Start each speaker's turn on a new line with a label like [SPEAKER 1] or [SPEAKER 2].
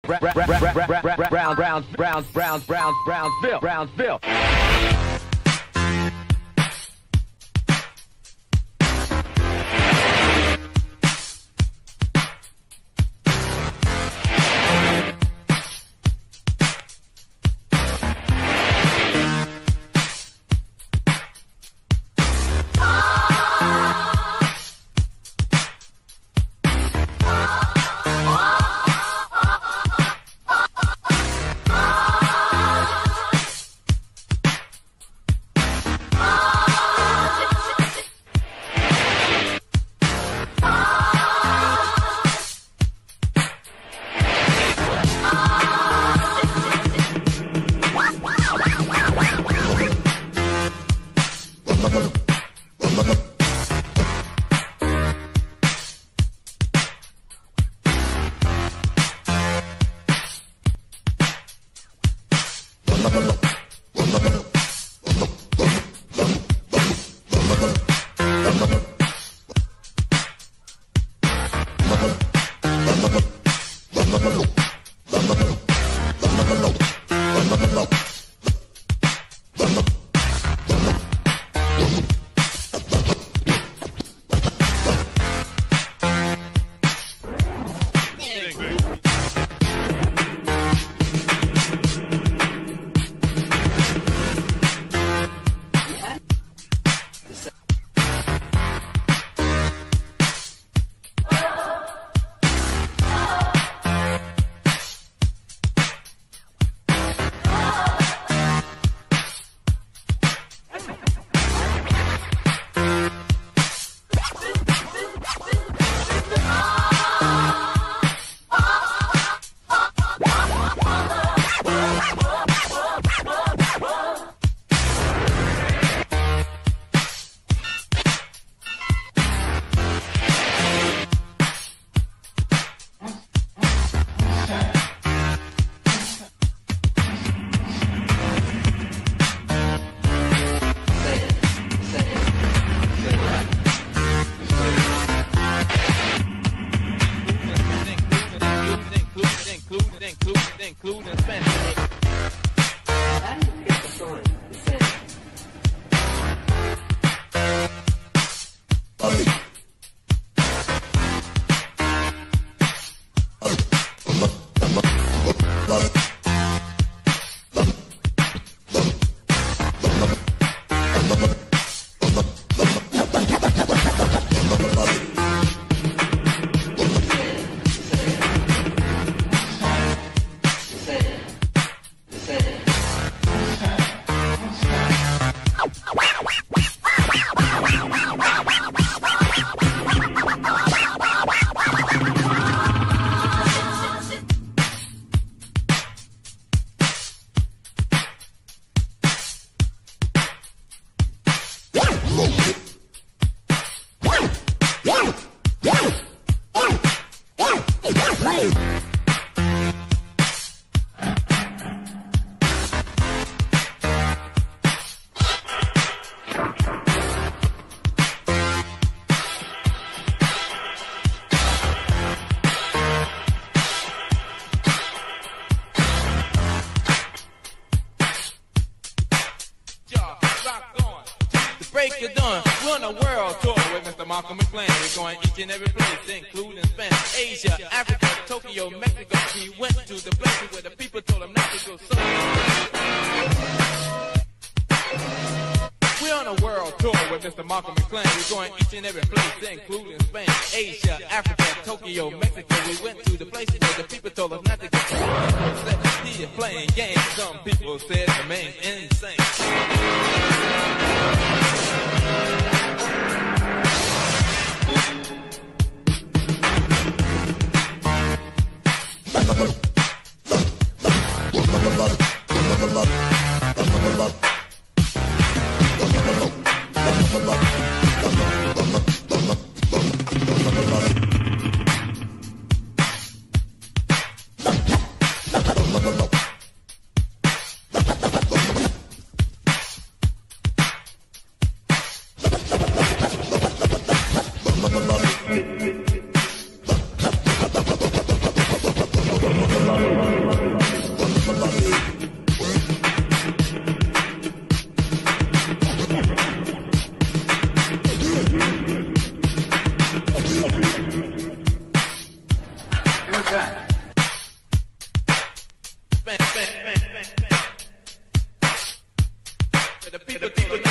[SPEAKER 1] Brownsville.
[SPEAKER 2] Break it done. We're on a world tour with Mr. Malcolm McLean. We're going each and every place, including Spanish, Asia, Africa, Tokyo, Mexico. He went to the places where the people told him not to go. So we're on a world tour with Mr. Malcolm McLean. We're going each and every place, including Spain, Asia, Africa, Tokyo, Mexico. We went to the places where the people told us not to go. He is playing games. Some people said the man's insane. The people told us